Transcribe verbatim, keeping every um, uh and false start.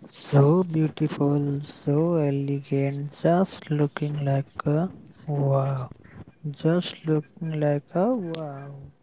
So beautiful, so elegant, just looking like a wow. Just looking like a wow.